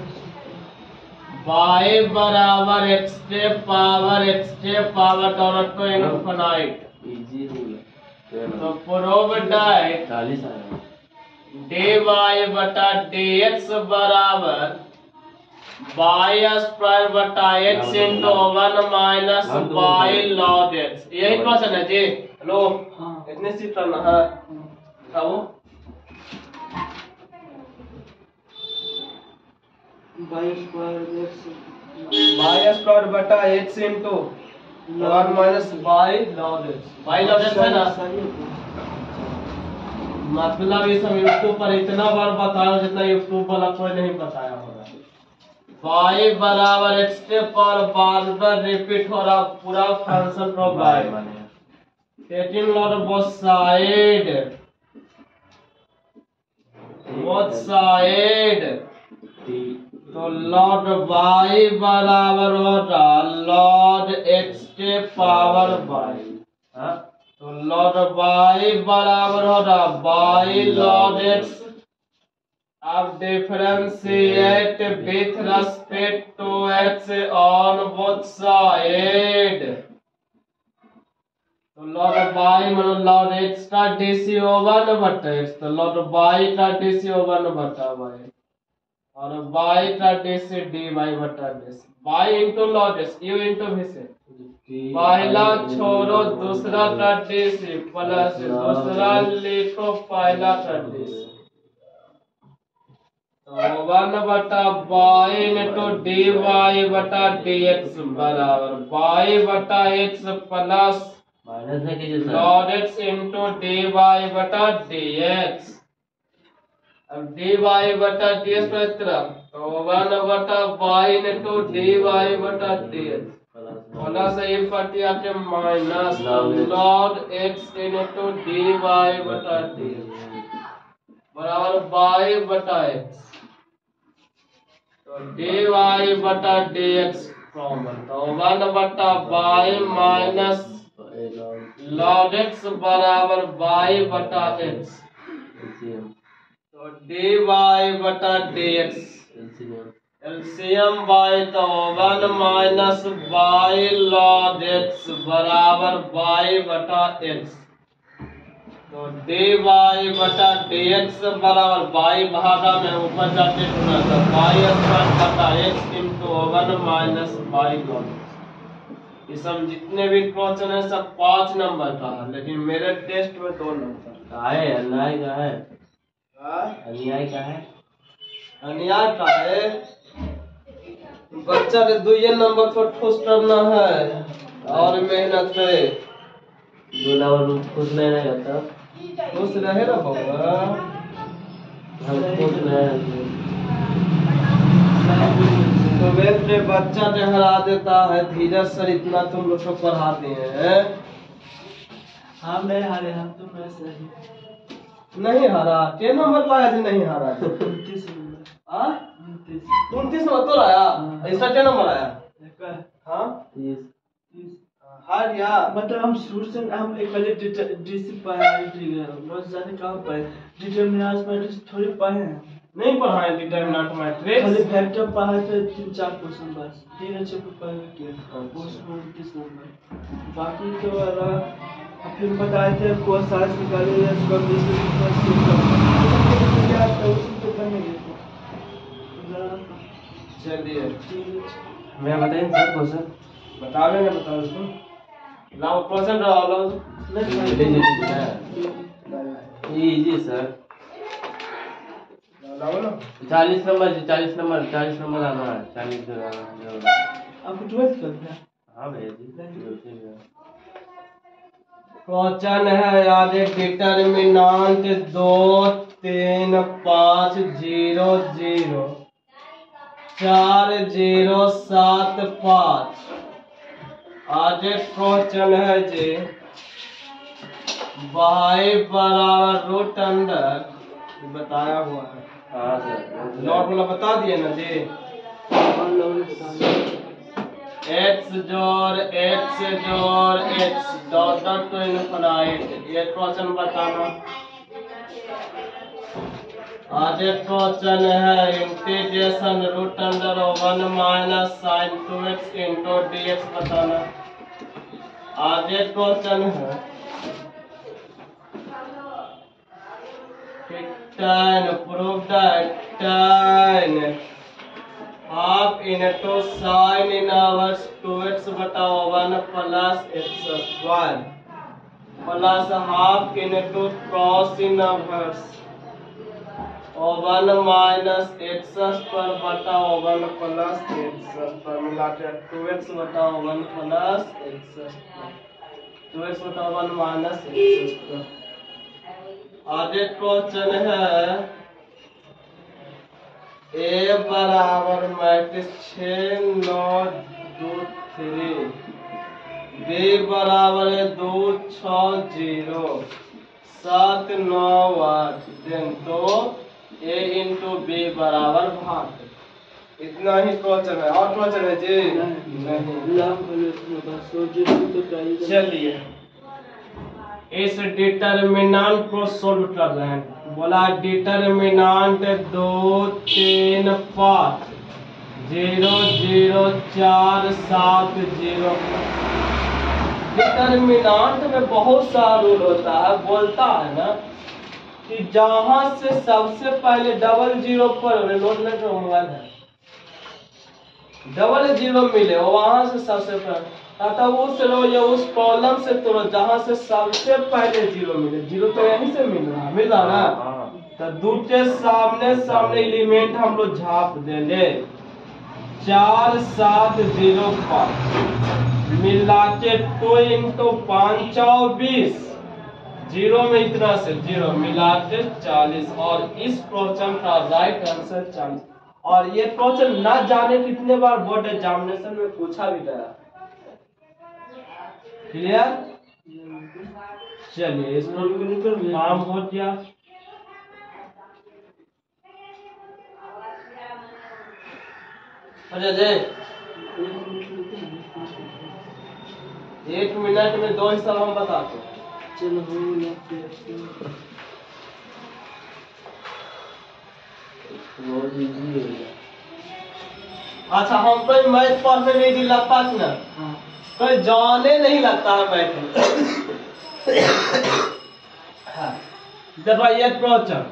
y बराबर एक्स के पावर एक्स के power dollar to infinite. Easy हो तो प्रूव दैट चालीस आया dy बटा dx बराबर y स्क्वायर बटा x into one minus y log x। यही क्वेश्चन है जी। हेलो, हाँ। इतने सीट करना है, बताओ। By squared x y squared बटा x into one minus y log x। y log x है ना, मतलब ये सब यूट्यूब पर इतना बार बताया जितना यूट्यूब वाला कोई नहीं बताया होगा। y बराबर x के पर बार बार रिपीट हो रहा पूरा फंक्शन को y taking log both side both side तो लॉट y बराबर होगा लॉट x के पावर y। हाँ तो लॉट y बराबर होगा y लॉट x। अब differentiate with respect to x on both side. तो लॉट y मतलब लॉट x का डीसी वन बटा x, तो लॉट y का डीसी वन बटा y और y का डीसी dy बटा dx। y into log x, u into vc। पहला छोड़ो दूसरा का डीसी प्लस दूसरा लिखो पहला का डीसी। तो वन बटा y इंटू डी वाई बटा dx बराबर y बटा x प्लस माइनस है कि जैसा log x into d y बटा dx। अब डी वाई बटा dx पर इतना तो वन बटा y इंटू डी वाई बटा dx प्लस ये पटी आके minus log x into d y बटा dx बराबर y बटा x। तो डी वाई बटा डी एक्स कॉमन, तो वन बटा वाई माइनस लॉग एक्स बराबर वाई बटा एक्स, तो डी वाई बटा डी एक्स एलसीएम वाई, तो one minus y log x बराबर वाई बटा एक्स, तो डी वाई बटा डी एक्स बराबर वाई भागा में ऊपर जाके गुना, तो वाई स्क्वायर बटा x into one minus y log x. ये सब जितने भी क्वेश्चन है सब पाँच नंबर का है, लेकिन मेरे टेस्ट में दो नंबर का है। अन्याय का है, का अन्याय का है, अन्याय का है। बच्चा के दो ये नंबर पर ठोस करना है और मेहनत करे, दो नंबर खुश नहीं रहेगा तब खुश रहे ना बाबा, हम खुश नहीं। तो वे बच्चा जो हरा देता है, धीरज सर इतना तुम लोग को पढ़ाते हैं। हम नहीं हारे, हम तुम ऐसे ही नहीं हारा, के नंबर लाया जी नहीं हारा उनतीस नंबर हाँ उनतीस उनतीस नंबर तो आया, इसका क्या नंबर आया? एक हाँ तीस हार गया। मतलब हम शुरू से हम एक पहले डीसी पढ़ाई बहुत ज्यादा कहाँ पढ़े, डिटरमिनेंट मैट्रिक्स थोड़ी पढ़े हैं, नहीं पढ़ाए डिटरमिनेंट मैट्रिक्स, खाली वेक्टर पढ़े थे तीन चार क्वेश्चन बस, तीन अच्छे को पढ़ किया उसमें उनतीस नंबर, बाकी तो अलग फिर बताए थे कोसाइस निकाले या चलिए मैं बताइए सर क्वेश्चन बता रहे ना, बताओ उसको लाओ क्वेश्चन रहा लो इजी सर। लाओ ना चालीस नंबर चालीस नंबर चालीस नंबर आना है, चालीस आपको ट्वेल्थ कर दिया। हाँ भैया जी। क्वेश्चन है याद एक डिटरमिनेंट दो तीन पाँच जीरो जीरो चार जीरो सात पाँच। आज एक क्वेश्चन है जी वाई बराबर रूट अंडर, बताया हुआ है। हाँ सर नोट वाला बता दिए ना जी, एक्स जोड़ एक्स जोड़ x dot dot to infinite, ये क्वेश्चन बताना। आज एक क्वेश्चन है integration root under one minus sine two x into d x बताना। आज एक क्वेश्चन है tan prove that tan half into sin inverse two x बटा one plus x square plus half into cos inverse one minus x squared बटा one plus x squared मिला के two x बटा one plus x squared two x बटा one minus x squared. आगे question है a बराबर matrix छः नौ दो थ्री, बी बराबर है दो छः जीरो सात नौ आठ, देन तो ए इंटू बी बराबर भाग। इतना ही क्वेश्चन है, और क्वेश्चन है जी नहीं। चलिए इस डिटरमिनेंट को सोल्व कर रहे हैं। बोला डिटरमिनेंट दो तीन पाँच जीरो जीरो चार सात जीरो। डिटरमिनेंट में बहुत सारा रूल होता है, बोलता है ना कि जहां से सबसे पहले डबल जीरो पर नोट लेकर मोबाइल है डबल जीरो मिले वहां से सबसे पहले तब उस लो या उस कॉलम से तोड़ो जहां से सबसे पहले जीरो मिले। जीरो तो यहीं से मिल रहा मिल रहा ना, तो दूसरे सामने सामने एलिमेंट हम लोग झाप देंगे। चार सात जीरो पाँच मिला के टू इंटू पाँच चौबीस, जीरो में इतना से जीरो मिला के चालीस, और इस क्वेश्चन का राइट आंसर चालीस। और ये क्वेश्चन ना जाने कितने बार बोर्ड एग्जामिनेशन में पूछा भी गया। क्लियर? चलिए इसको काम हो गया। अजय जी एक मिनट में दो हिसाब हम बताते हैं। चलो हो गया फिर। बहुत इजी हो गया। अच्छा हम कोई मैथ पढ़ने नहीं जी लगता कि ना हाँ कोई जाने नहीं लगता है मैथ जब ये प्रश्न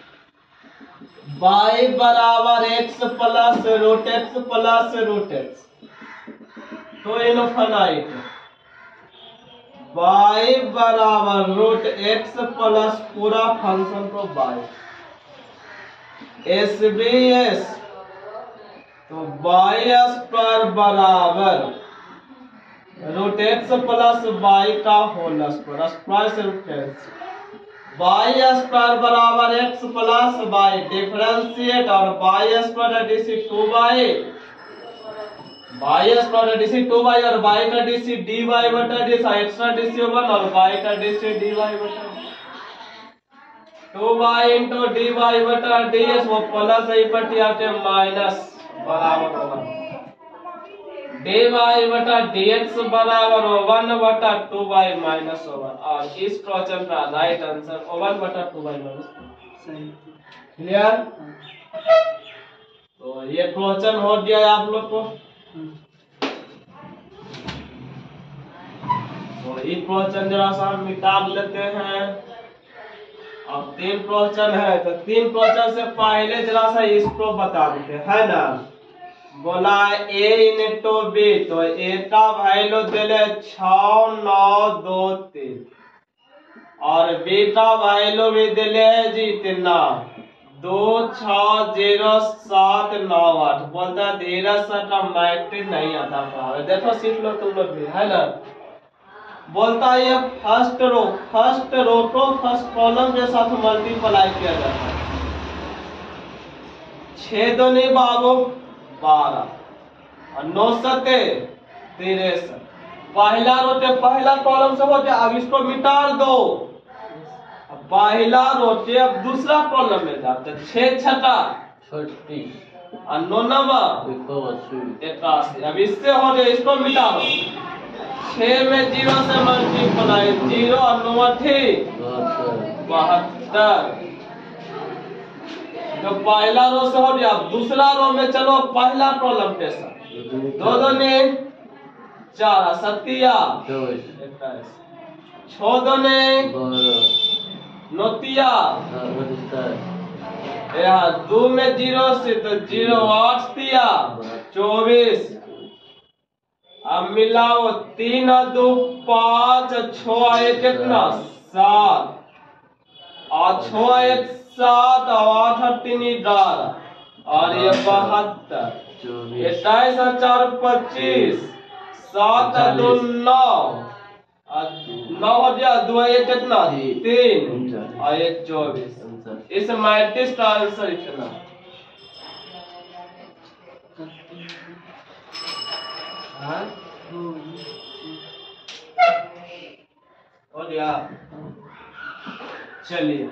y बराबर x plus root x plus root x तो इनफाइनाइट y बराबर रूट एक्स प्लस पूरा फंक्शन को y एस बी एस तो y स्क्वायर बराबर रूट एक्स प्लस वाई का होल स्क्वायर स्क्वायर से रूट एक्स वाई स्क्वायर बराबर एक्स प्लस वाई डिफरेंशिएट और y squared DC two y Y squared DC two y और y का DC d y बटा d extra DC one और y का DC d y बटा two y into d y बटा d S वो plus ही पटी आते माइनस बराबर होगा डी वाई बटा डी एक्स बराबर वन बटा टू वाई माइनस वन और इस प्रश्न का राइट आंसर वन बटा टू वाई माइनस सही। क्लियर। तो ये प्रश्न हो गया आप लोग को। तो ये प्रश्न जरा सा हम मिटा लेते हैं। अब तीन प्रश्न है तो तीन प्रश्न से पहले जरा सा इसको बता देते है ना। बोला a इंटू बी तो a का वैल्यू दिले छ नौ दो तीन और b का वैल्यू भी दिले है जी इतना दो छ जीरो सात नौ आठ। बोलता धीरे से मैट्रिक नहीं आता पढ़ावे देखो सीख लो तुम लोग भी है ना। बोलता ये फर्स्ट रो फर्स्ट रो को फर्स्ट कॉलम के साथ मल्टीप्लाई किया जाता है। छह दो नहीं बाबू बारह और नौ सते तिरसठ पहला रोटे पहला कॉलम से होते अब इसको मिटा दो पहला रोटे अब दूसरा कॉलम में जाते छह छठा छत्तीस और नौ नवा इक्यासी। अब इससे हो जाए इसको मिटा दो छह में जीरो से मल्टीप्लाई जीरो और नौ बहत्तर तो पहला रो से हो गया दूसरा रो में चलो पहला कॉलम के साथ दो दो ने चार सतिया छो दो ने नोतिया यहाँ दो में जीरो से तो जीरो आठ तिया चौबीस। अब मिलाओ तीन दो पाँच छो एक कितना सात और छो एक सात और आठ तीन ग्यारह और ये बहत्तर इक्कीस और चार पच्चीस सात दो नौ नौ हो गया दो एक कितना तीन और एक चौबीस। इस मैट्रिक्स का आंसर इतना हो गया। चलिए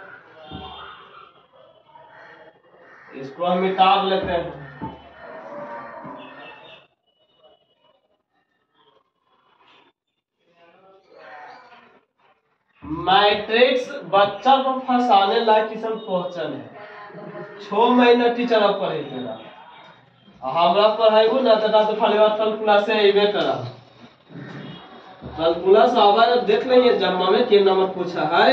इसको हम मिटा लेते हैं। मैट्रिक्स बच्चा को फंसाने लायक किस्म क्वेश्चन है। छह महीना टीचर अब पढ़े तेरा हमरा पढ़ाई ना तो खाली कल क्लास से अबे करा कल क्लास आवाज देख लेंगे जम्मा में तीन नंबर पूछा है।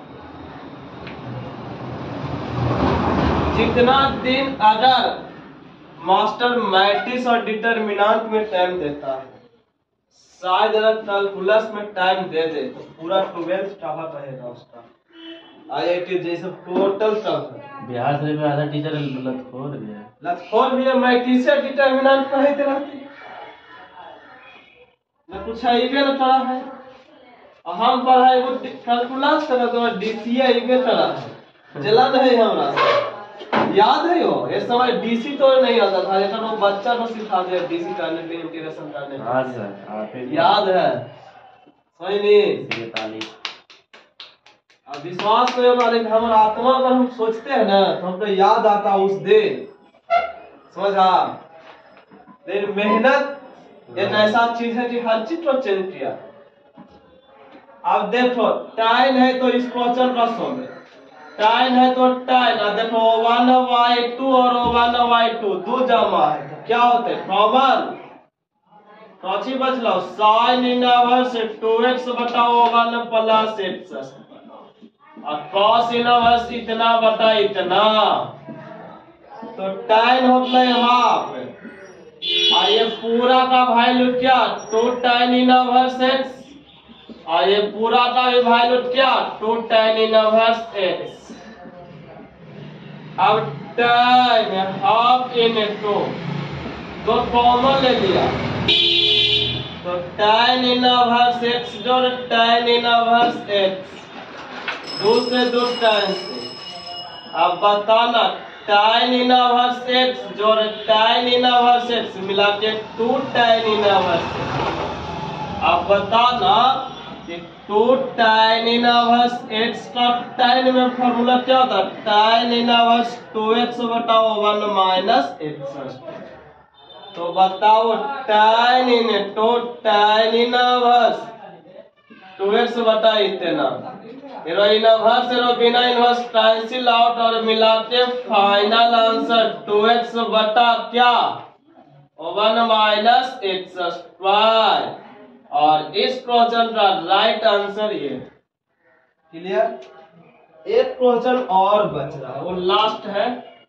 जितना दिन अगर मास्टर मैट्रिक्स और डिटरमिनेंट में टाइम देता है शायद अगर कैलकुलस में टाइम दे दे तो पूरा ट्वेल्थ कवर रहेगा उसका आईआईटी जैसे टोटल सब है। बिहार से भी आधा टीचर लतखोर भी है लतखोर भी है मैट्रिक्स और डिटरमिनेंट पढ़ाते रहते हैं ना कुछ आईबे ना करा है। हम पढ़ाई वो कैलकुलस कर तो डीसी आईबे करा है जलन है हमरा से याद है हो इस समय डीसी तो नहीं आता था लेकिन वो बच्चा को सिखा दे डीसी करने के इंटीग्रेशन करने हाँ सर याद है सही नहीं ताली। अब विश्वास करो मालिक हमारा आत्मा पर हम सोचते हैं ना तो हमको याद आता उस दिन समझा लेकिन मेहनत एक ऐसा चीज है कि हर चीज को चेंज किया। अब देखो टाइन है तो इस क्वेश्चन का सॉल्व है, टाइन है तो टाइन, अब देखो वन बाई टू और वन बाई टू दो जमा है तो क्या होते हैं कॉमन, कौची बचलो साइन इनवर्स टू एक्स बटा वन प्लस एक्स और कॉस इनवर्स इतना बटा इतना, तो टाइन होता है हाफ और ये पूरा का वैल्यू क्या टू टाइन इनवर्स एक्स और ये पूरा का भी वैल्यू क्या टू टाइन इनवर्स एक्स। अब टाइन हाफ इन टू तो कॉमन ले लिया तो टाइन इनवर्स एक्स जोड़ टाइन इनवर्स एक्स दो से दो टाइन से। अब बताना टाइन इनवर्स एक्स जोड़ टाइन इनवर्स एक्स मिला के टू टाइन इनवर्स एक्स। अब बताना कि टू टाइन इनवर्स एक्स का टाइन में फॉर्मूला क्या होता है टाइन इनवर्स टू एक्स बटा वन माइनस एक्स। तो बताओ tan in two tan inverse two x बटा इतना एरो इनवर्स एरो बिना इनवर्स कैंसिल आउट और मिलाते फाइनल आंसर टू एक्स बटा क्या वन माइनस एक्स स्क्वायर। और इस क्वेश्चन का राइट आंसर ये। क्लियर? एक क्वेश्चन और बच रहा है वो लास्ट है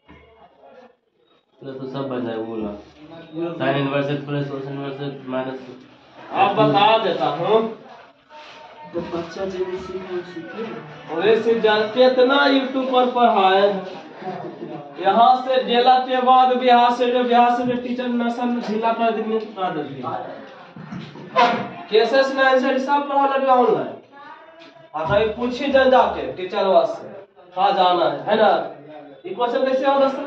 तो सब बच जाए वो ला sine inverse x plus cos inverse minus. आप बता देता हूँ तो बच्चा जब सीखे सीखे और ऐसे जान कितना यूट्यूब पर पढ़ाए हैं। यहाँ से जेला के बाद बिहार से जो बिहार से जो टीचर नशन ढीला कर देंगे पढ़ा देंगे केसेस में आंसर सब पढ़ा लगे ऑनलाइन। आता है पूछी जन जाके टीचर वास्ते कहाँ जाना है है ना ये क्वेश्चन कैसे होगा सर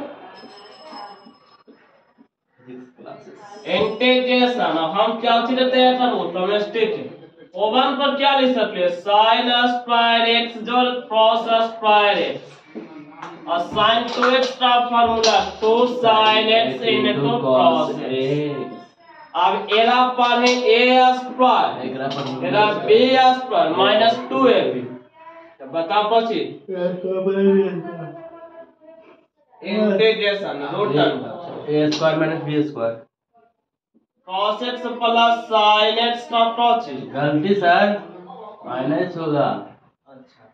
इंटीग्रेशन। अब हम क्या चीज लेते हैं करो डोमेस्टिक ओवन पर क्या लिख सकते हैं साइन स्क्वायर एक्स जोड़ कॉस स्क्वायर एक्स और साइन टू एक्स का formula two sine x into cos x. अब एरा पर है ए स्क्वायर एरा b squared minus two a b तो बता पची integration root a square minus B squared cos x plus sin x का अप्रोच है। गलती सर माइनस होगा। अच्छा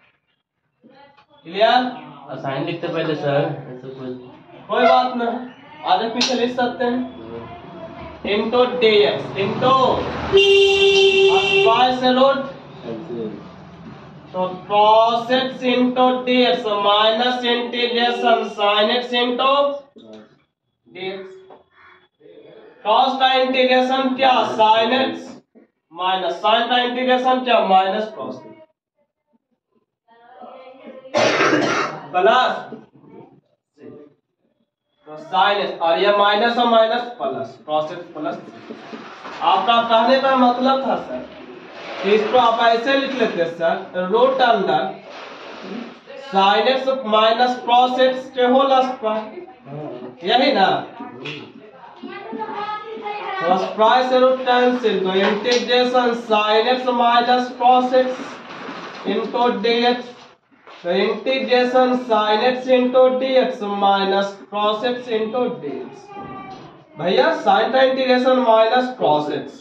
क्लियर? साइन लिखते पहले सर ऐसा कुछ कोई बात नहीं आगे पीछे लिख सकते हैं इनटू dx इनटू स्क्वायर से रूट तो cos x into dx minus integration sin x into dx। cos का इंटीग्रेशन क्या sin x माइनस sin का इंटीग्रेशन क्या माइनस cos प्लस तो sin x और ये माइनस और minus plus cos x plus. आपका कहने का मतलब था सर कि इसको आप ऐसे लिख लेते sir root under sin x minus cos x के होल स्क्वायर यही ना तो स्क्वायर से रूट कैंसिल तो integration sin x minus cos x into dx तो integration sin x into dx minus cos x into dx। भैया sin का integration minus cos x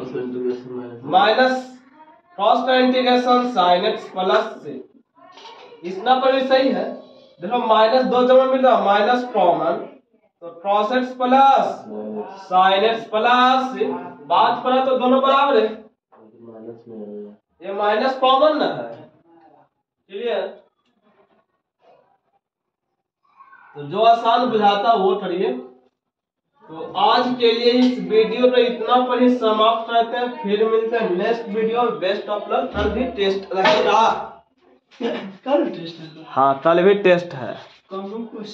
minus cos का इंटीग्रेशन sin x प्लस से इतना पर भी सही है। देखो माइनस दो जमा मिल रहा माइनस कॉमन तो cos x plus sin x plus बात पर तो दोनों बराबर है ये माइनस कॉमन ना है। क्लियर? तो जो आसान बुझाता वो करिए। तो आज के लिए इस वीडियो पे इतना पर ही समाप्त करते हैं फिर मिलते हैं next video. Best of luck. कल भी टेस्ट रहेगा कल टेस्ट है हाँ कल भी टेस्ट है। कौन कौन